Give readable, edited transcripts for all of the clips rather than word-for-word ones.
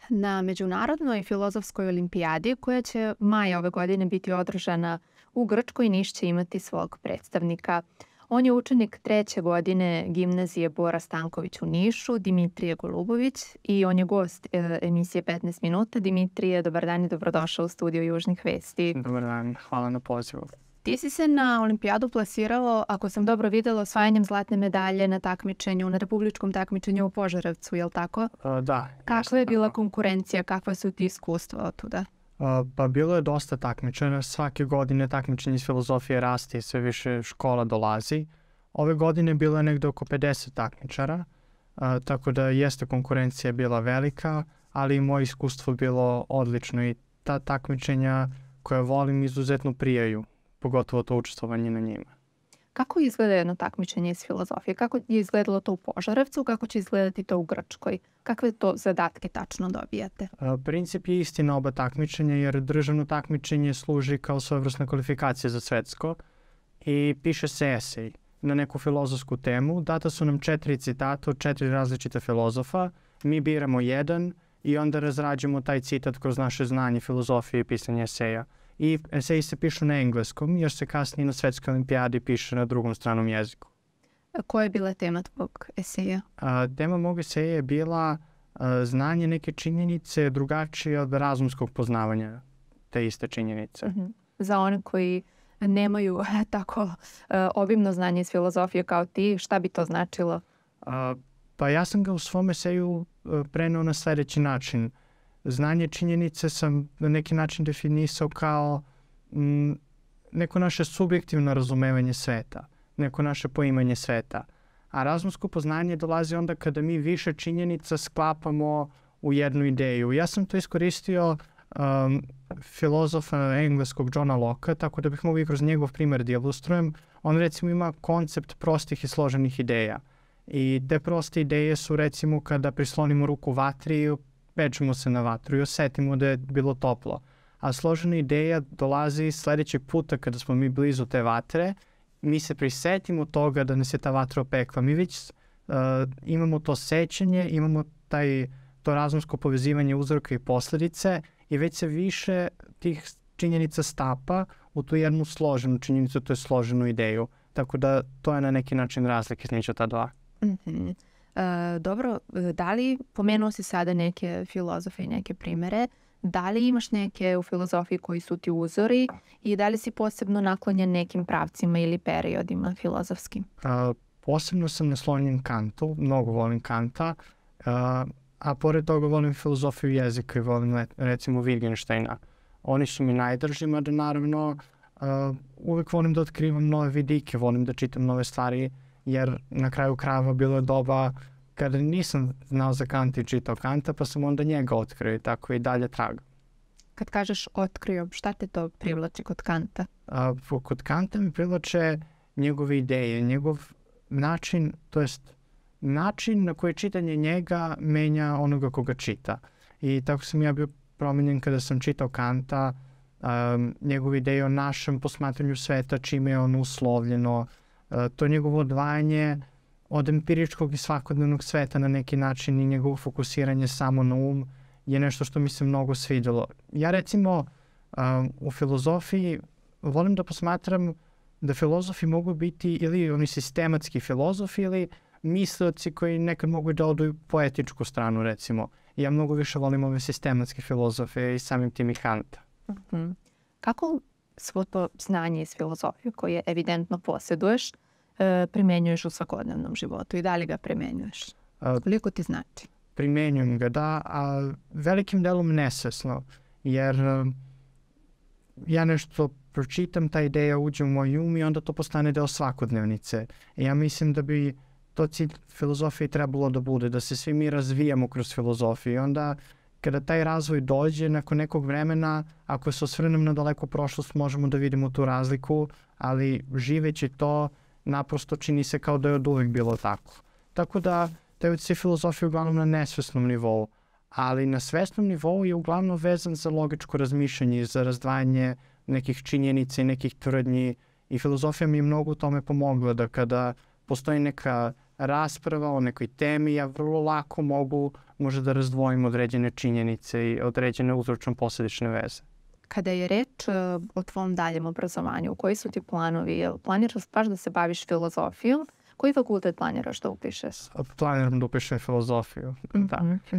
Na Međunarodnoj filozofskoj olimpijadi, koja će maja ove godine biti održana u Grčkoj, Niš će imati svog predstavnika. On je učenik 3. godine gimnazije Bora Stanković u Nišu, Dimitrije Golubović, i on je gost emisije 15 minuta. Dimitrije, dobar dan i dobrodošao u studio Južnih vesti. Dobar dan, hvala na pozivu. Ti si se na olimpijadu plasirao, ako sam dobro videla, osvajanjem zlatne medalje na takmičenju, na republičkom takmičenju u Požarevcu, je li tako? Da. Kakva je bila konkurencija, kakva su ti iskustva od tuda? Pa bilo je dosta takmičenja. Svake godine takmičenje iz filozofije raste i sve više škola dolazi. Ove godine bilo je negde oko 50 takmičara, tako da jeste konkurencija bila velika, ali i moje iskustvo bilo odlično i ta takmičenja koja volim izuzetno prijaju, pogotovo to učestvovanje na njima. Kako izgleda jedno takmičenje iz filozofije? Kako je izgledalo to u Požarevcu? Kako će izgledati to u Grčkoj? Kakve to zadatke tačno dobijate? Princip je isti na oba takmičenja, jer državno takmičenje služi kao svojevrsna kvalifikacija za svetsko i piše se esej na neku filozofsku temu. Data su nam 4 citata od 4 različita filozofa. Mi biramo jedan i onda razrađujemo taj citat kroz naše znanje filozofije i pisanje eseja. I eseji se pišu na engleskom, jer se kasnije na svetskoj olimpijadi piše na drugom stranom jeziku. Koja je bila tema tvog eseja? Tema mog eseja je bila znanje neke činjenice drugačije od razumskog poznavanja te iste činjenice. Za one koji nemaju tako obimno znanje iz filozofije kao ti, šta bi to značilo? Pa ja sam ga u svom eseju preneo na sljedeći način. Znanje činjenice sam na neki način definisao kao neko naše subjektivno razumevanje sveta, neko naše poimanje sveta. A razumsko poznanje dolazi onda kada mi više činjenica sklapamo u jednu ideju. Ja sam to iskoristio filozofa engleskog Johna Locke, tako da bih mogao i kroz njegov primjer da ilustrujem. On recimo ima koncept prostih i složenih ideja. I te proste ideje su recimo kada prislonimo ruku vatri i pečemo se na vatru i osetimo da je bilo toplo. A složena ideja dolazi sljedećeg puta kada smo mi blizu te vatre, mi se prisetimo toga da nas je ta vatra opekla. Mi već imamo to sećanje, imamo to razumsko povezivanje uzroka i posljedice i već se više tih činjenica stapa u tu jednu složenu činjenicu, to je složenu ideju. Tako da to je na neki način razlika između ta dva. Dobro, da li, pomenuo si sada neke filozofe i neke primere, da li imaš neke u filozofiji koji su ti uzori i da li si posebno naklonjen nekim pravcima ili periodima filozofskim? Posebno sam naslonjen Kantu, mnogo volim Kanta, a pored toga volim filozofiju jezika i volim recimo Wittgensteina. Oni su mi najdrži, mada naravno uvijek volim da otkrivam nove vidike, volim da čitam nove stvari, jer na kraju krajeva bilo je doba kada nisam znao za Kanta i čitao Kanta, pa sam onda njega otkrio i tako i dalje tragam. Kad kažeš otkrio, šta te to privlači kod Kanta? Kod Kanta mi privlače njegove ideje, njegov način, to jest način na koji čitanje njega menja onoga koga čita. I tako sam ja bio promenjen kada sam čitao Kanta, njegove ideje o našem posmatranju sveta, čime je ono uslovljeno, to njegovo odvajanje od empiričkog i svakodnevnog sveta na neki način i njegovo fokusiranje samo na um je nešto što mi se mnogo svidjelo. Ja recimo u filozofiji volim da posmatram da filozofi mogu biti ili oni sistematski filozofi ili mislioci koji nekad mogu da odu u poetičku stranu recimo. Ja mnogo više volim ove sistematske filozofe i samim tim i Kanta. Kako svo to znanje iz filozofije koje evidentno posjeduješ primenjuješ u svakodnevnom životu i da li ga primenjuješ? Koliko ti znači? Primenjujem ga, da, a velikim delom nesvesno, jer ja nešto pročitam, ta ideja uđe u moj um i onda to postane deo svakodnevnice. I ja mislim da bi to cilj filozofije trebalo da bude, da se svi mi razvijamo kroz filozofiju i onda kada taj razvoj dođe nakon nekog vremena, ako se osvrnem na daleku prošlost, možemo da vidimo tu razliku, ali živeći to naprosto čini se kao da je od uvek bilo tako. Tako da taj utjecaj filozofije je uglavnom na nesvesnom nivou, ali na svesnom nivou je uglavnom vezan za logičko razmišljanje i za razdvajanje nekih činjenica i nekih tvrdnji i filozofija mi je mnogo u tome pomogla da kada postoji neka rasprava o nekoj temi, ja vrlo lako može da razdvojim određene činjenice i određene uzročno-posledične veze. Kada je reč o tvom daljem obrazovanju, koji su ti planovi? Jel planiraš baš da se baviš filozofijom? Koji fakultet planiraš da upišeš? Planiram da upišem filozofiju. Da.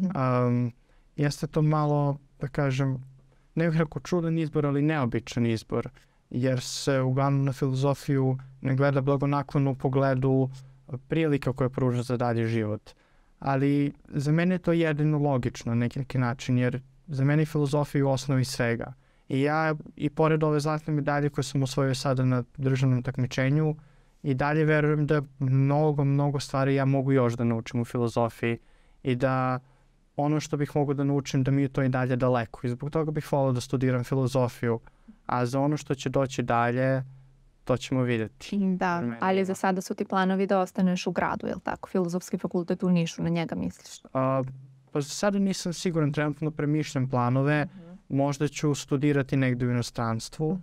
Jeste to malo, da kažem, ne bih rekao čudan izbor, ali neobičan izbor, jer se uglavnom na filozofiju ne gleda blagonaklono u pogledu prilika koje pruža za dalji život. Ali za mene je to jedino logično na neki način, jer za mene je filozofija u osnovi svega. I ja, i pored ove zlatne medalje koje sam osvojio sada na državnom takmičenju, i dalje verujem da mnogo stvari ja mogu još da naučim u filozofiji i da ono što bih mogao da naučim da mi je to i dalje daleko. I zbog toga bih volao da studiram filozofiju, a za ono što će doći dalje, to ćemo vidjeti. Da, ali za sada su ti planovi da ostaneš u gradu, je li tako? Filozofski fakultet u Nišu, na njega misliš? Pa za sada nisam siguran, trenutno premišljam planove. Možda ću studirati negdje u inostranstvu.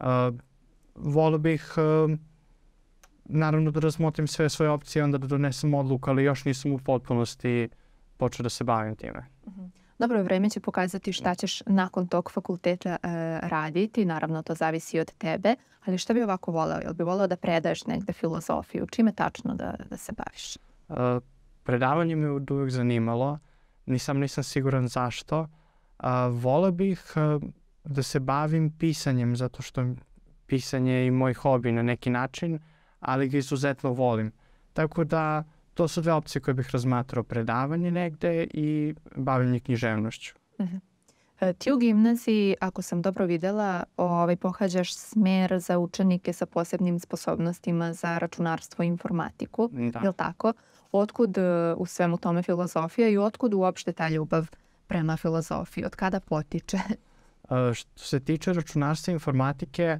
Volio bih naravno da razmotrim sve svoje opcije, onda da donesem odluku, ali još nisam u potpunosti počeo da se bavim time. Dobro, vreme će pokazati šta ćeš nakon tog fakulteta raditi. Naravno, to zavisi od tebe. Ali šta bi ovako voleo? Jel bi voleo da predaješ negde filozofiju? Čime tačno da se baviš? Predavanje me uvijek zanimalo. Nisam siguran zašto. Voleo bih da se bavim pisanjem, zato što pisanje je i moj hobi na neki način, ali ga izuzetno volim. Tako da to su dve opcije koje bih razmatrao, predavanje negde i bavljenje književnošću. Ti u gimnaziji, ako sam dobro videla, pohađaš smer za učenike sa posebnim sposobnostima za računarstvo i informatiku. Da. Je li tako? Otkud u svemu tome filozofija i otkud uopšte ta ljubav prema filozofiji? Od kada potiče? Što se tiče računarstva i informatike,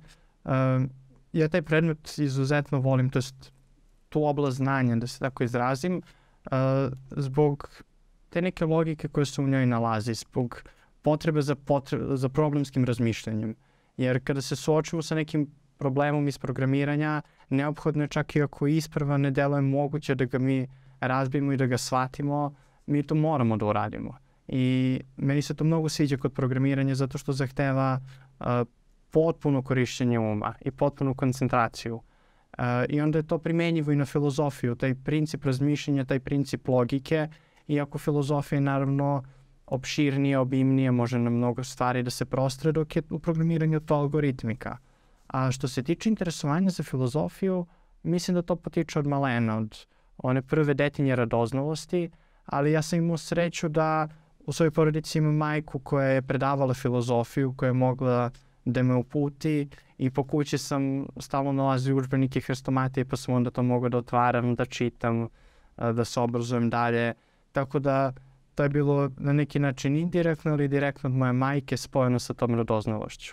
ja taj predmet izuzetno volim, to jest tu oblast znanja, da se tako izrazim, zbog te neke logike koje se u njoj nalazi, zbog potrebe za problemskim razmišljanjem. Jer kada se suočimo sa nekim problemom iz programiranja, neophodno je, čak i ako isprava ne deluje moguće da ga mi razbijemo i da ga shvatimo, mi to moramo da uradimo. I meni se to mnogo sviđa kod programiranja zato što zahteva potpuno korišćenje uma i potpunu koncentraciju. I onda je to primenjivo i na filozofiju, taj princip razmišljanja, taj princip logike, iako filozofija je naravno opširnija, obimnija, može na mnogo stvari da se prostre, dok je u programiranju to algoritmika. A što se tiče interesovanja za filozofiju, mislim da to potiče od malena, od one prve detinje radoznalosti, ali ja sam imao sreću da u svojoj porodici imam majku koja je predavala filozofiju, koja je mogla da me uputi i po kući sam stalno nalazio udžbenike Hrestomatije, pa sam onda to mogao da otvaram, da čitam, da se obrazujem dalje. Tako da to je bilo na neki način indirektno ili direktno od moje majke spojeno sa tom radoznalošću.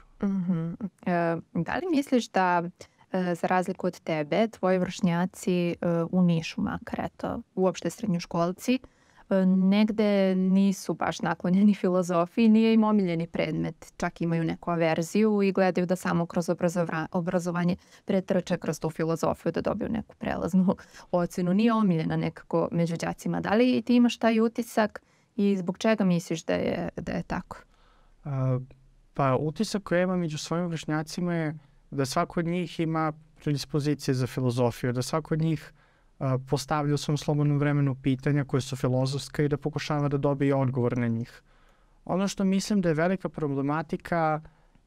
Da li misliš da, za razliku od tebe, tvoji vršnjaci u Nišu makar, eto, uopšte srednjoškolci, negde nisu baš naklonjeni filozofiji, nije im omiljeni predmet, čak imaju neku averziju i gledaju da samo kroz obrazovanje pretrče kroz tu filozofiju da dobiju neku prelaznu ocenu. Nije omiljena nekako među đacima. Da li ti imaš taj utisak i zbog čega misliš da je tako? Pa utisak koji imam među svojim vršnjacima je da svako od njih ima predispozicije za filozofiju, da svako od njih postavlja u svom slobodnom vremenu pitanja koje su filozofska i da pokušava da dobije odgovor na njih. Ono što mislim da je velika problematika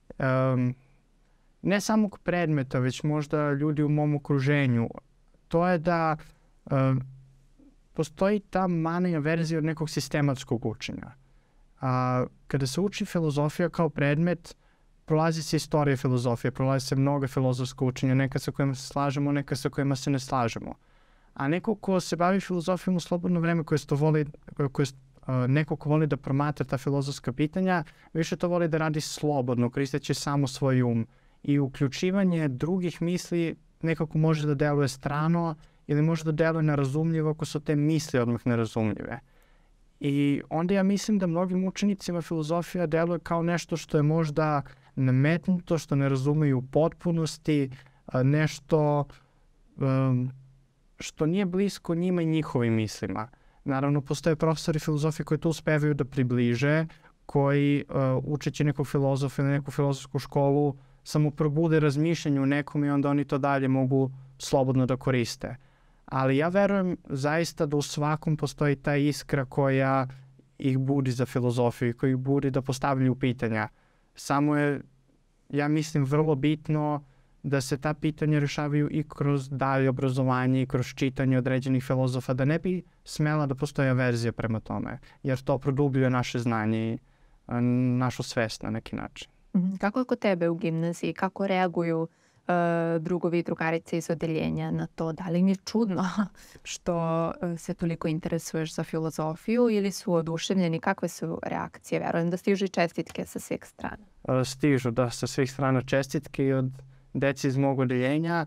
ne samog predmeta, već možda ljudi u mom okruženju, to je da postoji ta manija verzija od nekog sistematskog učenja. Kada se uči filozofija kao predmet, prolazi se istorija filozofije, prolazi se mnogo filozofsko učenja, neka sa kojima se slažemo, neka sa kojima se ne slažemo. A neko ko se bavi filozofijom u slobodno vreme, neko ko voli da promatra ta filozofska pitanja, više to voli da radi slobodno, koristeći samo svoj um. I uključivanje drugih misli nekako može da deluje strano ili može da deluje nerazumljivo ako su te misli odmah nerazumljive. I onda ja mislim da mnogim učenicima filozofija deluje kao nešto što je možda nametnuto, što ne razumeju u potpunosti, nešto što nije blisko njima i njihovim mislima. Naravno, postoje profesori filozofije koji to uspevaju da približe, koji učeći nekog filozofa ili neku filozofsku školu samo probude razmišljanje u nekom i onda oni to dalje mogu slobodno da koriste. Ali ja verujem zaista da u svakom postoji ta iskra koja ih budi za filozofiju i koji ih budi da postavljaju pitanja. Samo je, ja mislim, vrlo bitno da se ta pitanja rešavaju i kroz dalje obrazovanje i kroz čitanje određenih filozofa, da ne bi smela da postoji averzija prema tome, jer to produbljuje naše znanje i našu svest na neki način. Kako je kod tebe u gimnaziji? Kako reaguju drugovi i drugarice iz odeljenja na to? Da li im je čudno što se toliko interesuješ za filozofiju ili su oduševljeni? Kakve su reakcije? Verujem da stižu i čestitke sa svih strana. Stižu sa svih strana čestitke i od deci iz mog odeljenja.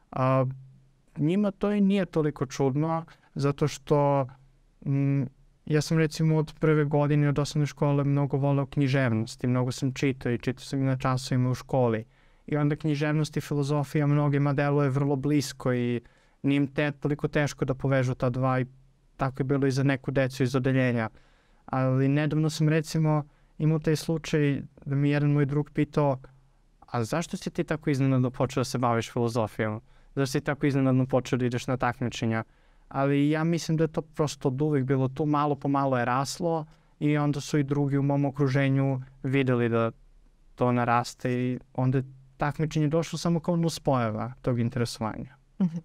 Njima to i nije toliko čudno, zato što ja sam recimo od prve godine od osnovne škole mnogo voleo književnost i mnogo sam čitao i čitao sam i na časovima u školi. I onda književnost i filozofija mnogima deluje vrlo blisko i nije im toliko teško da povežu ta dva i tako je bilo i za neku decu iz odeljenja. Ali nedavno sam recimo imao taj slučaj da mi jedan moj drug pitao: a zašto si ti tako iznenadno počeo da se baviš filozofijom? Zašto si tako iznenadno počeo da ideš na takmičenja? Ali ja mislim da je to prosto od uvijek bilo tu, malo po malo je raslo i onda su i drugi u mom okruženju videli da to naraste i onda je takmičenje došlo samo kao nuspojava tog interesovanja.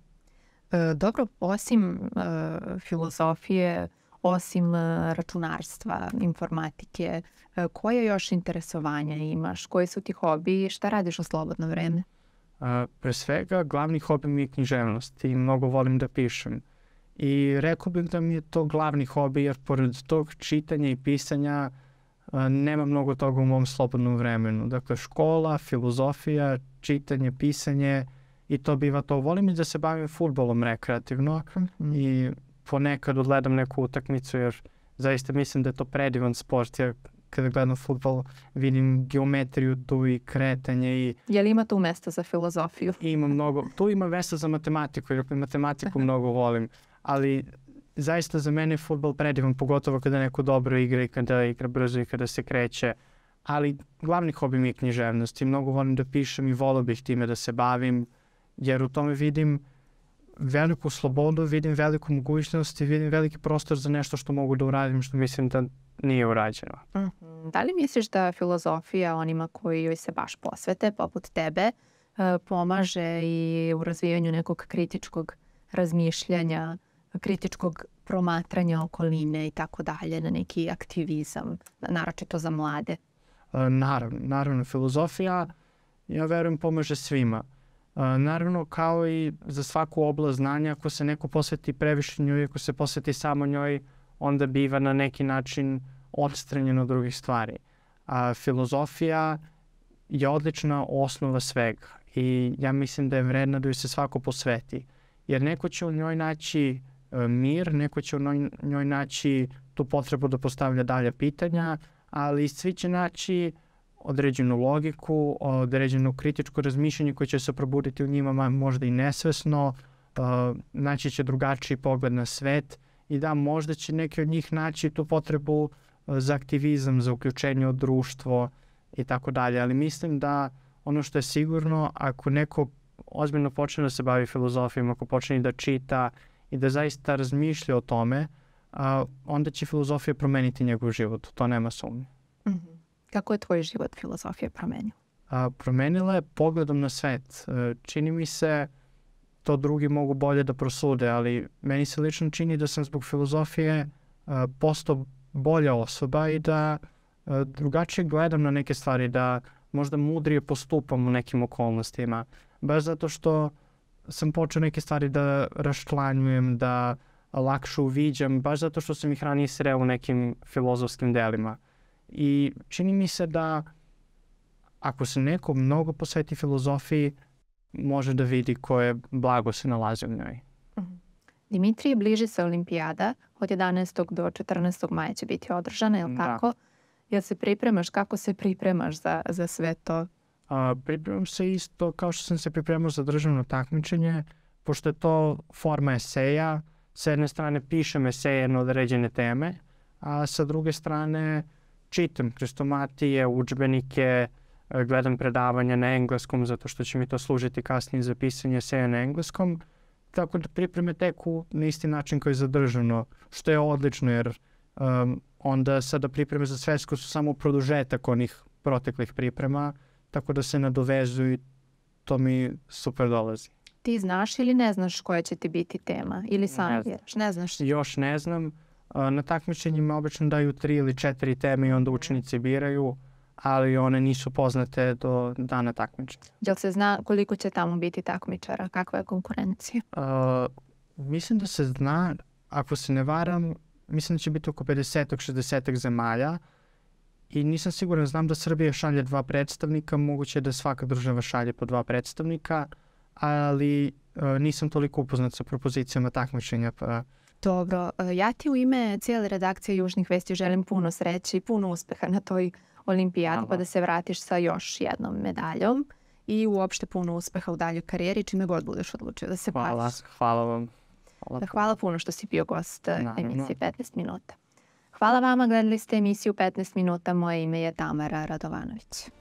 Dobro, osim filozofije, osim računarstva, informatike, koje još interesovanja imaš? Koji su ti hobiji i šta radiš u slobodno vreme? Pre svega, glavni hobi mi je književnost i mnogo volim da pišem. I rekao bih da mi je to glavni hobi, jer pored tog čitanja i pisanja nema mnogo toga u mom slobodnom vremenu. Dakle, škola, filozofija, čitanje, pisanje i to biva to. Volim i da se bavim fudbalom rekreativno i ponekad odgledam neku utakmicu, jer zaista mislim da je to predivan sport. Ja kada gledam fudbal vidim geometriju tu i kretanje. I je li ima tu mesta za filozofiju? Ima mnogo. Tu ima mesta za matematiku, jer matematiku mnogo volim. Ali zaista za mene je fudbal predivan, pogotovo kada neko dobro igra i kada igra brzo i kada se kreće. Ali glavni hobi mi je književnost i mnogo volim da pišem i volio bih time da se bavim, jer u tome vidim veliku slobodu, vidim veliku mogućnost i vidim veliki prostor za nešto što mogu da uradim, što mislim da nije urađeno. Da li misliš da filozofija onima koji joj se baš posvete, poput tebe, pomaže i u razvijanju nekog kritičkog razmišljanja, kritičkog promatranja okoline i tako dalje, na neki aktivizam, naročito za mlade? Naravno, filozofija, ja verujem, pomaže svima. Naravno, kao i za svaku oblast znanja, ako se neko posveti previše njoj, ako se posveti samo njoj, onda biva na neki način odstranjen od drugih stvari. Filozofija je odlična osnova svega i ja mislim da je vredna da joj se svako posveti. Jer neko će u njoj naći mir, neko će u njoj naći tu potrebu da postavlja dalje pitanja, ali svi će naći određenu logiku, određeno kritičko razmišljanje koje će se probuditi u njima možda i nesvesno, naći će drugačiji pogled na svet i da, možda će neki od njih naći tu potrebu za aktivizam, za uključenje u društvo i tako dalje. Ali mislim da ono što je sigurno, ako neko ozbiljno počne da se bavi filozofijom, ako počne da čita i da zaista razmišlja o tome, onda će filozofija promeniti njegov život. To nema sumnje. Kako je tvoj život filozofija promenila? Promenila je pogledom na svet. Čini mi se, to drugi mogu bolje da prosude, ali meni se lično čini da sam zbog filozofije postao bolja osoba i da drugačije gledam na neke stvari, da možda mudrije postupam u nekim okolnostima. Baš zato što sam počeo neke stvari da raščlanjujem, da lakše uviđam, baš zato što sam ih ranije sreo u nekim filozofskim delima. I čini mi se da ako se neko mnogo posveti filozofiji, može da vidi koje blago se nalazi u njoj. Dimitrije, bliži se olimpijada. Od 11. do 14. maja će biti održana, je li tako? Jel se pripremaš? Kako se pripremaš za sve to? Pripremam se isto kao što sam se pripremao za državno takmičenje. pošto je to forma eseja, sa jedne strane pišem eseje na određene teme, a sa druge strane čitam hrestomatije, udžbenike, gledam predavanja na engleskom zato što će mi to služiti kasnije za pisanje eseja na engleskom. Tako da pripreme teku na isti način koji je zadržano, što je odlično jer onda sada pripreme za svetsku su samo produžetak onih proteklih priprema, tako da se nadovezuju i to mi super dolazi. Ti znaš ili ne znaš koja će ti biti tema? Ili sam biraš? Ne znaš? Još ne znam. Na takmičenjima obično daju 3 ili 4 teme i onda učenici biraju, ali one nisu poznate do dana takmičenja. Jel se zna koliko će tamo biti takmičara? Kakva je konkurencija? Mislim da se zna, ako se ne varam, mislim da će biti oko 50-60 zemalja i nisam siguran, znam da Srbija šalje 2 predstavnika, moguće da svaka država šalje po 2 predstavnika, ali nisam toliko upoznat sa propozicijama takmičenja. Dobro, ja ti u ime cijele redakcije Južnih vesti želim puno sreće i puno uspeha na toj olimpijadi, pa da se vratiš sa još jednom medaljom i uopšte puno uspeha u daljoj karijeri, čime god budeš odlučio da se baviš. Hvala vam. Hvala puno što si bio gost emisije 15 minuta. Hvala vama, gledali ste emisiju 15 minuta, moje ime je Tamara Radovanović.